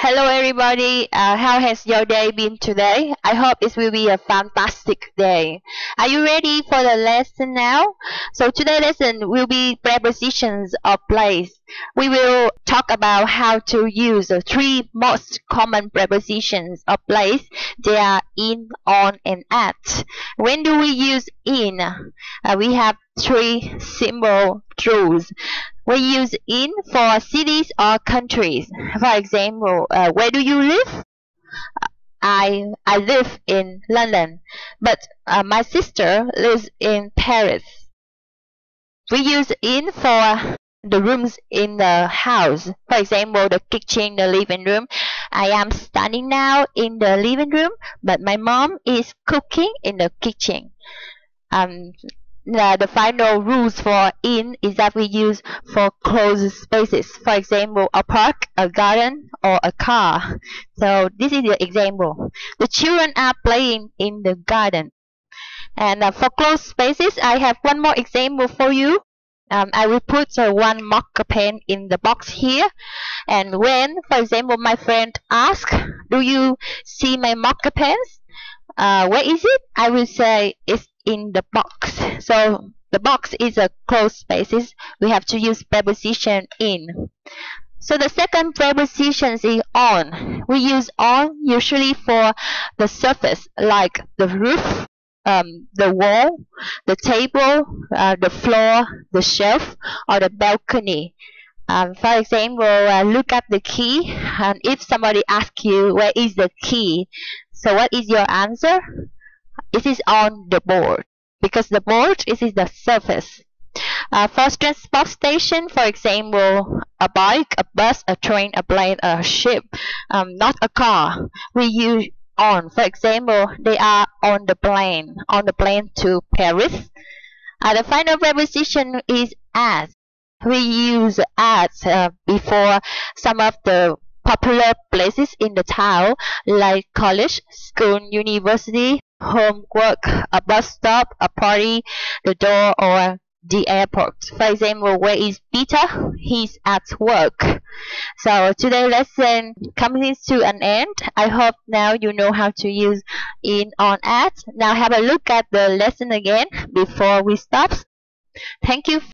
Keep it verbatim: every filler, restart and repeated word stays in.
Hello everybody, uh, how has your day been today? I hope it will be a fantastic day. Are you ready for the lesson now? So today's lesson will be prepositions of place. We will talk about how to use the three most common prepositions of place. They are in, on, and at. When do we use in? Uh, we have three simple rules. We use in for cities or countries. For example, uh, where do you live? I I live in London, but uh, my sister lives in Paris. We use in for the rooms in the house. For example, the kitchen, the living room. I am standing now in the living room, but my mom is cooking in the kitchen. Um, the, the final rules for in is that we use for closed spaces. For example, a park, a garden, or a car. So this is the example. The children are playing in the garden. And uh, for closed spaces, I have one more example for you. Um, I will put uh, one marker pen in the box here. And when, for example, my friend asks, do you see my marker pens? Uh, where is it? I will say it's in the box. So the box is a closed spaces. We have to use preposition in. So the second preposition is on. We use on usually for the surface, like the roof, um, the wall, the table, uh, the floor, the shelf, or the balcony. Um, for example, uh, look at the key, and if somebody asks you where is the key, so what is your answer? It is on the board, because the board is the surface. Uh, for transport station, for example, a bike, a bus, a train, a plane, a ship, um, not a car. We use on. For example, they are on the plane, on the plane to Paris. Uh, the final preposition is at. We use at uh, before some of the popular places in the town, like college, school, university, home, work, a bus stop, a party, the door, or the airport. For example, where is Peter? He's at work. So today's lesson comes to an end. I hope now you know how to use in, on, at. Now have a look at the lesson again before we stop. Thank you.